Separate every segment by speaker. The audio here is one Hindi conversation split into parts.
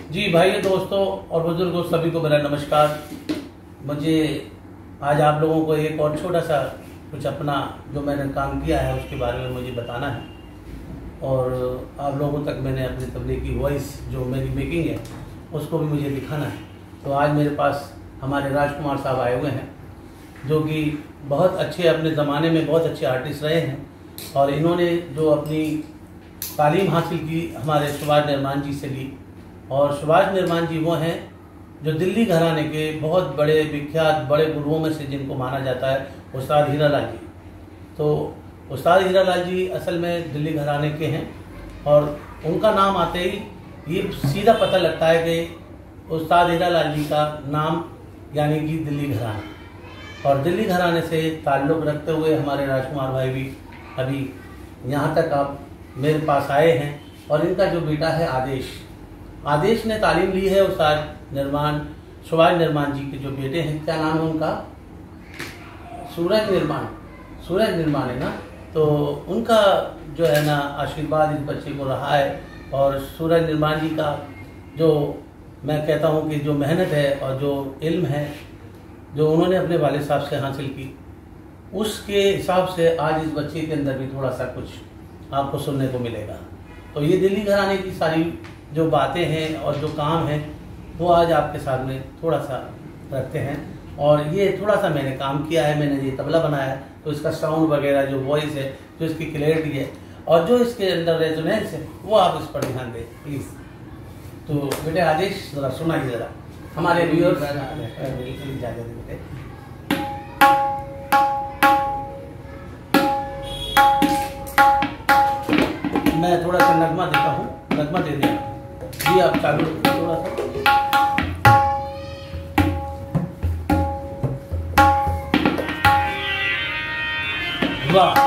Speaker 1: जी भाइयों, दोस्तों और बुजुर्गों, सभी को मेरा नमस्कार। मुझे आज आप लोगों को एक और छोटा सा कुछ अपना जो मैंने काम किया है उसके बारे में मुझे बताना है और आप लोगों तक मैंने अपनी तबलीगी वॉइस जो मेरी मेकिंग है उसको भी मुझे दिखाना है। तो आज मेरे पास हमारे राजकुमार साहब आए हुए हैं जो कि बहुत अच्छे, अपने ज़माने में बहुत अच्छे आर्टिस्ट रहे हैं और इन्होंने जो अपनी तालीम हासिल की हमारे सुभाष निर्माण जी से ली। और सुभाष निर्माण जी वो हैं जो दिल्ली घराने के बहुत बड़े विख्यात बड़े गुरुओं में से जिनको माना जाता है उस्ताद हीरालाल जी। तो उस्ताद हीरालाल जी असल में दिल्ली घराने के हैं और उनका नाम आते ही ये सीधा पता लगता है कि उस्ताद हीरालाल जी का नाम यानी कि दिल्ली घराना। और दिल्ली घराने से ताल्लुक़ रखते हुए हमारे राजकुमार भाई भी अभी यहाँ तक आप मेरे पास आए हैं। और इनका जो बेटा है आदेश ने तालीम ली है उस्ताद निर्माण सुभाष निर्माण जी के जो बेटे हैं, क्या नाम है उनका? सूरज निर्माण है ना। तो उनका जो है ना आशीर्वाद इस बच्चे को रहा है। और सूरज निर्माण जी का जो मैं कहता हूँ कि जो मेहनत है और जो इल्म है जो उन्होंने अपने वालिद साहब से हासिल की, उसके हिसाब से आज इस बच्चे के अंदर भी थोड़ा सा कुछ आपको सुनने को मिलेगा। तो ये दिल्ली घराने की सारी जो बातें हैं और जो काम है वो आज आपके सामने थोड़ा सा रखते हैं। और ये थोड़ा सा मैंने काम किया है, मैंने ये तबला बनाया है तो इसका साउंड वगैरह जो वॉइस है, जो इसकी क्लैरिटी है और जो इसके अंदर रेजोनेंस है वो आप इस पर ध्यान दें प्लीज़। तो बेटे आदेश ज़रा सुनाइए, ज़रा हमारे व्यूअर्स इजाज़त बेटे। मैं थोड़ा सा नगमा देता हूँ, नगमा दे दिया जी, आप चालू थोड़ा सा। वाह,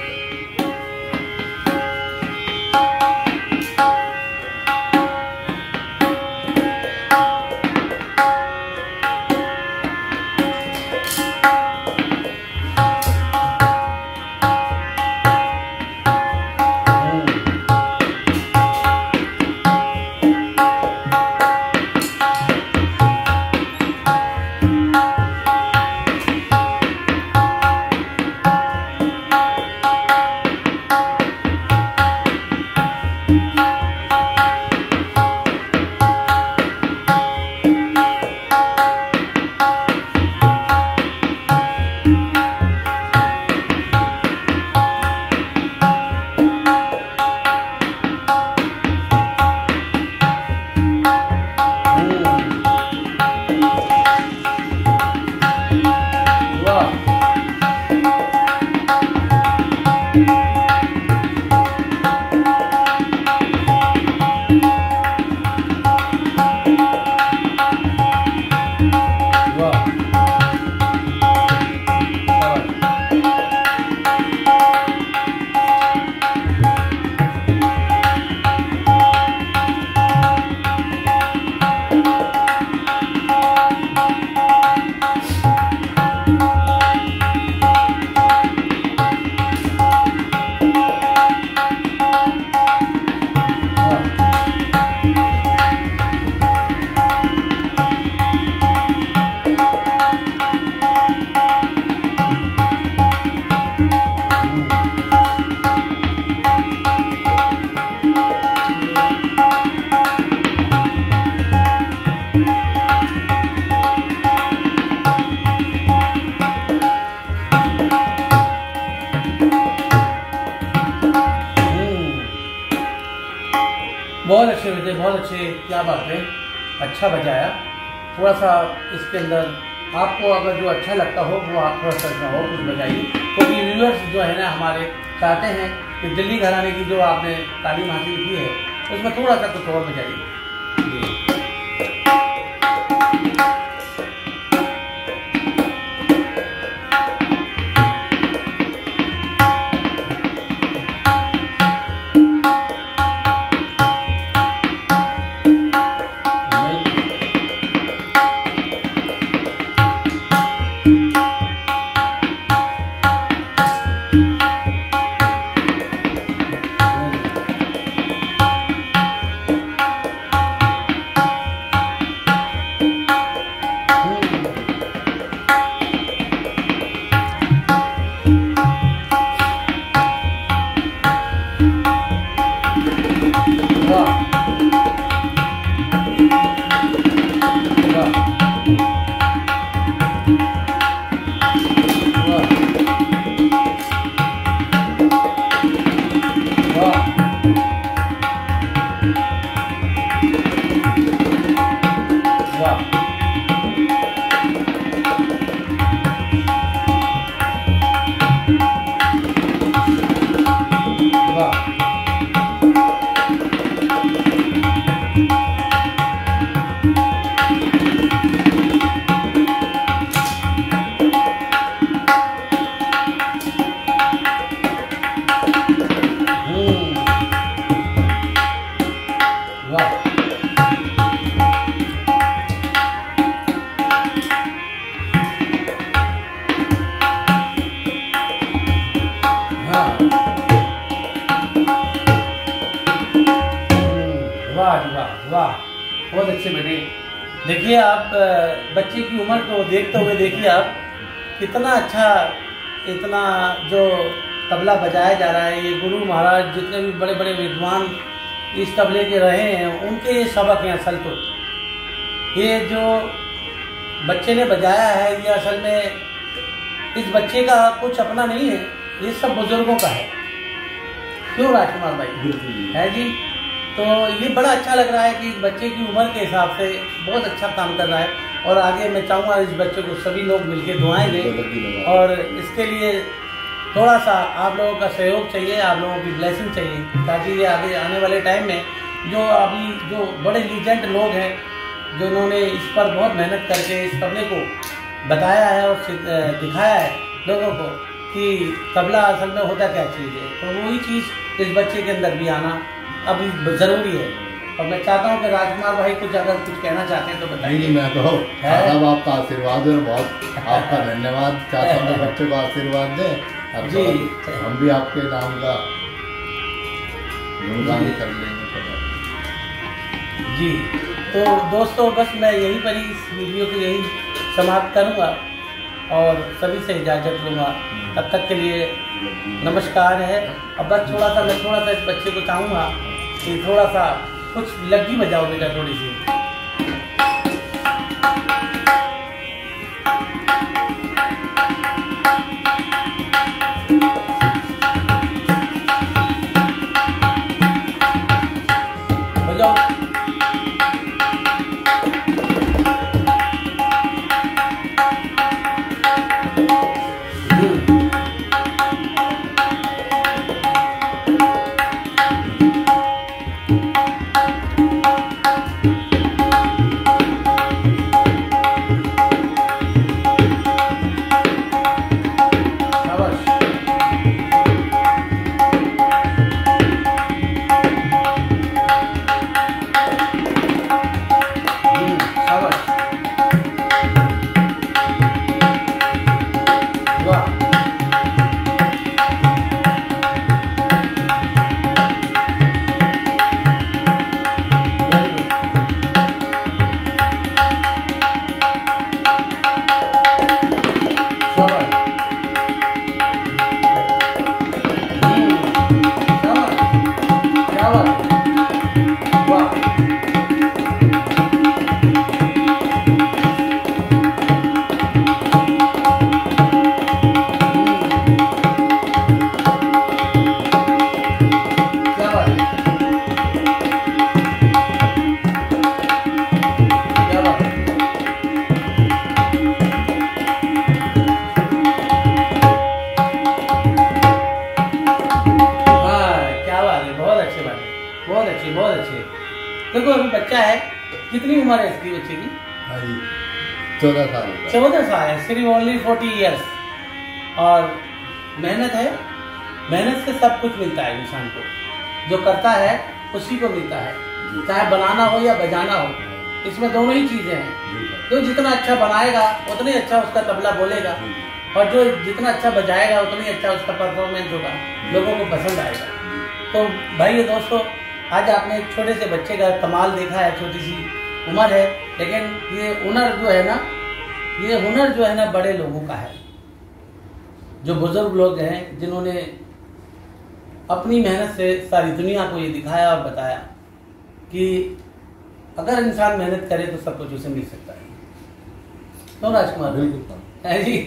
Speaker 1: बहुत अच्छे बेटे, बहुत अच्छे, क्या बात है, अच्छा बजाया। थोड़ा सा इसके अंदर आपको अगर जो अच्छा लगता हो वो आप थोड़ा सा हो कुछ बजाइए, क्योंकि तो व्यूअर्स जो है ना हमारे चाहते हैं कि दिल्ली घराने की जो आपने तालीम हासिल की है उसमें थोड़ा सा कुछ और बजाइए। वाह, बहुत अच्छे बेटे। देखिए आप बच्चे की उम्र को देखते हुए देखिए आप कितना अच्छा, इतना जो तबला बजाया जा रहा है। ये गुरु महाराज जितने भी बड़े बड़े विद्वान इस तबले के रहे हैं उनके ये सबक हैं। असल तो ये जो बच्चे ने बजाया है ये असल में इस बच्चे का कुछ अपना नहीं है, ये सब बुजुर्गों का है। क्यों राजकुमार भाई? है जी। तो ये बड़ा अच्छा लग रहा है कि इस बच्चे की उम्र के हिसाब से बहुत अच्छा काम कर रहा है। और आगे मैं चाहूँगा इस बच्चे को सभी लोग मिलकर दुआएं दें और इसके लिए थोड़ा सा आप लोगों का सहयोग चाहिए, आप लोगों की ब्लेसिंग चाहिए, ताकि ये आगे आने वाले टाइम में जो अभी जो बड़े लीजेंड लोग हैं जिन्होंने इस पर बहुत मेहनत करके इस तबले को बताया है और दिखाया है लोगों को कि तबला असल में होता क्या चीज़ है, तो वही चीज़ इस बच्चे के अंदर भी आना अभी ज़रूरी है। और मैं चाहता हूँ कि राजकुमार भाई कुछ अगर कुछ कहना चाहते हैं तो बताइए।
Speaker 2: नहीं, मैं तो साहब आपका आशीर्वाद है, बहुत आपका धन्यवाद चाहता हूँ। बच्चे को आशीर्वाद दें जी, हम भी आपके नाम का गुणगान कर लेंगे
Speaker 1: जी। तो दोस्तों बस मैं यहीं पर ही इस वीडियो को यही समाप्त करूँगा और सभी से इजाज़त लूँगा। तब तक के लिए नमस्कार है। अब बस मैं थोड़ा सा इस बच्चे को चाहूँगा कि थोड़ा सा कुछ लग्गी बजाओ बेटा, थोड़ी सी। बजाओ। बहुत अच्छे। देखो अभी बच्चा है, कितनी उम्र है इसकी बच्चे की?
Speaker 2: 14 साल।
Speaker 1: 14 साल है, सिर्फ ओनली 40 ईयर्स। और मेहनत है, मेहनत से सब कुछ मिलता है इंसान को, जो करता है उसी को मिलता है, चाहे बनाना हो या बजाना हो, इसमें दोनों ही चीजें हैं। जो जितना अच्छा बनाएगा उतना ही अच्छा उसका तबला बोलेगा, और जो जितना अच्छा बजाएगा उतना ही अच्छा उसका परफॉर्मेंस होगा, लोगों को पसंद आएगा। तो भाई दोस्तों, आज आपने एक छोटे से बच्चे का कमाल देखा है, छोटी सी उम्र है, लेकिन ये हुनर जो है ना, ये हुनर जो है ना बड़े लोगों का है, जो बुजुर्ग लोग हैं जिन्होंने अपनी मेहनत से सारी दुनिया को ये दिखाया और बताया कि अगर इंसान मेहनत करे तो सब कुछ उसे मिल सकता है। तो राजकुमार है जी।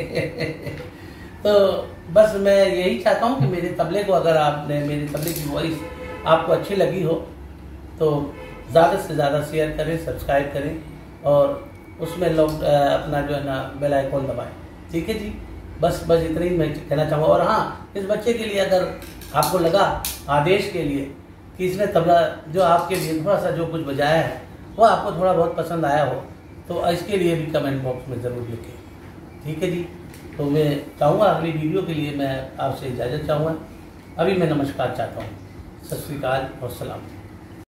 Speaker 1: तो बस मैं यही चाहता हूँ कि मेरे तबले को, अगर आपने मेरे तबले की वॉइस आपको अच्छी लगी हो तो ज़्यादा से ज़्यादा शेयर करें, सब्सक्राइब करें और उसमें लोग अपना जो है ना बेल आइकॉन दबाएं। ठीक है जी, बस इतना ही मैं कहना चाहूँगा। और हाँ, इस बच्चे के लिए अगर आपको लगा आदेश के लिए कि इसने तबला जो आपके लिए थोड़ा सा जो कुछ बजाया है वो आपको थोड़ा बहुत पसंद आया हो, तो इसके लिए भी कमेंट बॉक्स में ज़रूर लिखें। ठीक है जी, तो मैं चाहूँगा अगली वीडियो के लिए मैं आपसे इजाज़त चाहूँगा। अभी मैं नमस्कार चाहता हूँ। सत श्री अकाल और सलाम।